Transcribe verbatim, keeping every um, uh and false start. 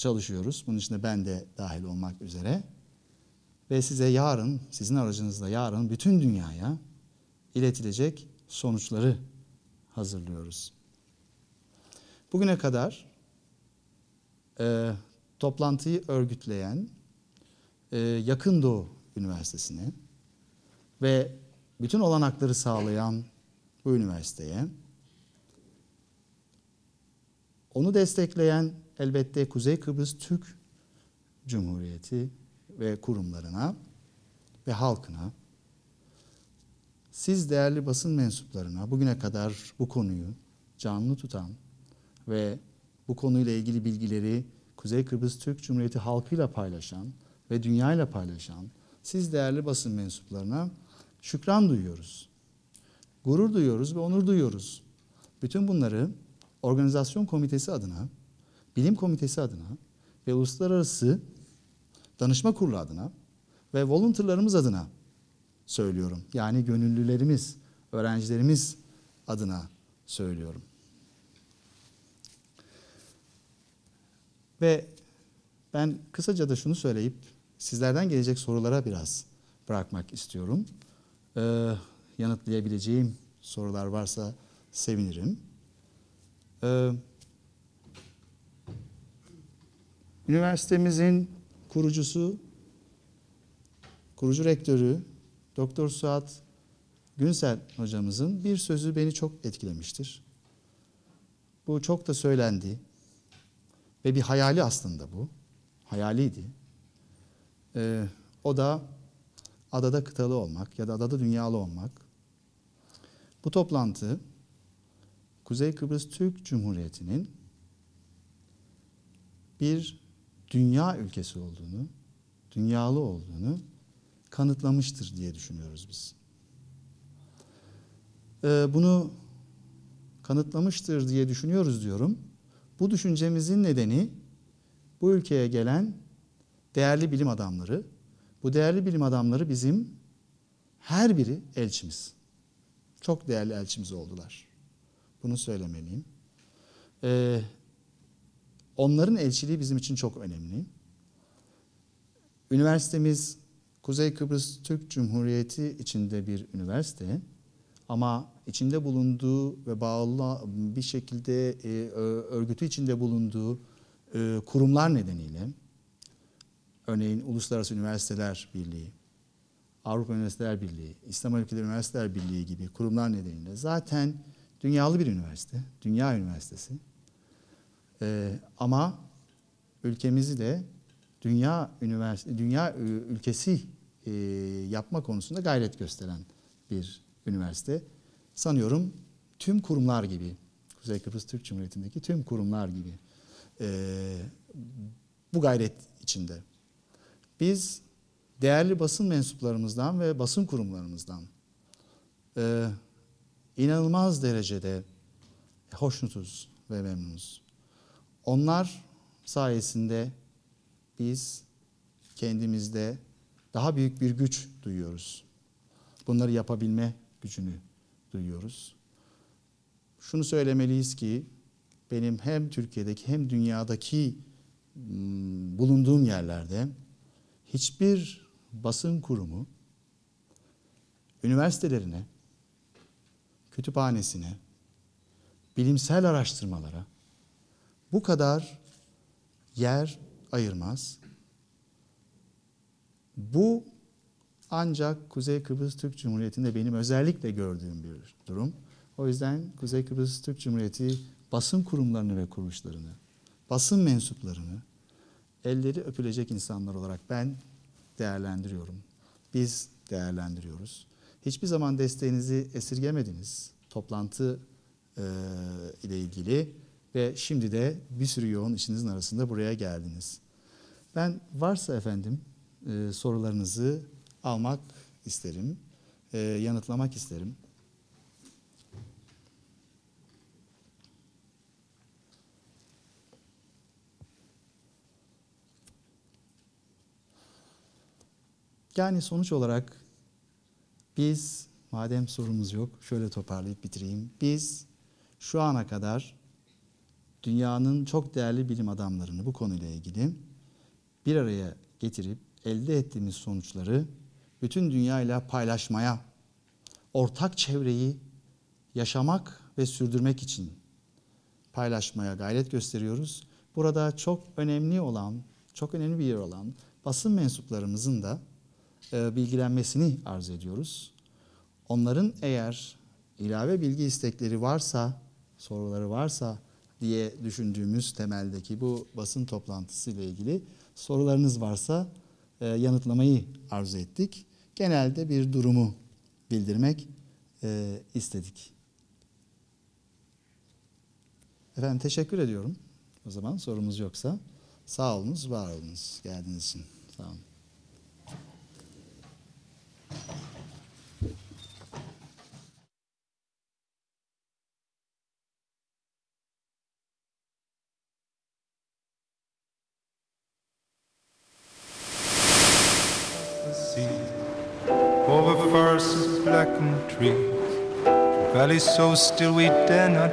çalışıyoruz. Bunun içinde ben de dahil olmak üzere. Ve size yarın, sizin aracınızla yarın bütün dünyaya iletilecek sonuçları hazırlıyoruz. Bugüne kadar e, toplantıyı örgütleyen e, Yakın Doğu Üniversitesi'ne ve bütün olanakları sağlayan bu üniversiteye, onu destekleyen elbette Kuzey Kıbrıs Türk Cumhuriyeti ve kurumlarına ve halkına, siz değerli basın mensuplarına bugüne kadar bu konuyu canlı tutan ve bu konuyla ilgili bilgileri Kuzey Kıbrıs Türk Cumhuriyeti halkıyla paylaşan ve dünyayla paylaşan siz değerli basın mensuplarına şükran duyuyoruz. Gurur duyuyoruz ve onur duyuyoruz. Bütün bunları organizasyon komitesi adına, bilim komitesi adına ve uluslararası danışma kurulu adına ve volunteerlarımız adına söylüyorum. Yani gönüllülerimiz, öğrencilerimiz adına söylüyorum. Ve ben kısaca da şunu söyleyip sizlerden gelecek sorulara biraz bırakmak istiyorum. Ee, yanıtlayabileceğim sorular varsa sevinirim. Ee, üniversitemizin kurucusu, kurucu rektörü Doktor Suat Günsel hocamızın bir sözü beni çok etkilemiştir. Bu çok da söylendi ve bir hayali aslında bu. Hayaliydi. Ee, o da adada kıtalı olmak ya da adada dünyalı olmak. Bu toplantı Kuzey Kıbrıs Türk Cumhuriyeti'nin bir dünya ülkesi olduğunu, dünyalı olduğunu kanıtlamıştır diye düşünüyoruz biz. Ee, bunu kanıtlamıştır diye düşünüyoruz diyorum. Bu düşüncemizin nedeni bu ülkeye gelen değerli bilim adamları. Bu değerli bilim adamları bizim her biri elçimiz. Çok değerli elçimiz oldular. Bunu söylemeliyim. Ee, onların elçiliği bizim için çok önemli. Üniversitemiz Kuzey Kıbrıs Türk Cumhuriyeti içinde bir üniversite ama içinde bulunduğu ve bağlı bir şekilde e, örgütü içinde bulunduğu e, kurumlar nedeniyle, örneğin Uluslararası Üniversiteler Birliği, Avrupa Üniversiteler Birliği, İslam Ülkeleri Üniversiteler Birliği gibi kurumlar nedeniyle zaten dünyalı bir üniversite, dünya üniversitesi. E, ama ülkemizi de dünya üniversite, dünya ülkesi e, yapma konusunda gayret gösteren bir üniversite. Sanıyorum tüm kurumlar gibi, Kuzey Kıbrıs Türk Cumhuriyeti'ndeki tüm kurumlar gibi e, bu gayret içinde. Biz değerli basın mensuplarımızdan ve basın kurumlarımızdan e, inanılmaz derecede hoşnutuz ve memnunuz. Onlar sayesinde biz kendimizde daha büyük bir güç duyuyoruz. Bunları yapabilme gücünü duyuyoruz. Şunu söylemeliyiz ki benim hem Türkiye'deki hem dünyadaki bulunduğum yerlerde hiçbir basın kurumu üniversitelerine, kütüphanesine, bilimsel araştırmalara bu kadar yer ayırmaz. Bu ancak Kuzey Kıbrıs Türk Cumhuriyeti'nde benim özellikle gördüğüm bir durum. O yüzden Kuzey Kıbrıs Türk Cumhuriyeti basın kurumlarını ve kuruluşlarını, basın mensuplarını elleri öpülecek insanlar olarak ben değerlendiriyorum. Biz değerlendiriyoruz. Hiçbir zaman desteğinizi esirgemediniz toplantı e, ile ilgili ve şimdi de bir sürü yoğun işinizin arasında buraya geldiniz. Ben varsa efendim e, sorularınızı almak isterim, e, yanıtlamak isterim. Yani sonuç olarak biz, madem sorumuz yok, şöyle toparlayıp bitireyim. Biz şu ana kadar dünyanın çok değerli bilim adamlarını bu konuyla ilgili bir araya getirip elde ettiğimiz sonuçları bütün dünyayla paylaşmaya, ortak çevreyi yaşamak ve sürdürmek için paylaşmaya gayret gösteriyoruz. Burada çok önemli olan, çok önemli bir yer olan basın mensuplarımızın da e, bilgilenmesini arzu ediyoruz. Onların eğer ilave bilgi istekleri varsa, soruları varsa diye düşündüğümüz temeldeki bu basın toplantısı ile ilgili sorularınız varsa e, yanıtlamayı arzu ettik. Genelde bir durumu bildirmek e, istedik. Efendim teşekkür ediyorum. O zaman sorumuz yoksa sağ olunuz, var olunuz geldiğiniz için. Sağ olun. Over forests of blackened trees, valleys so still we dare not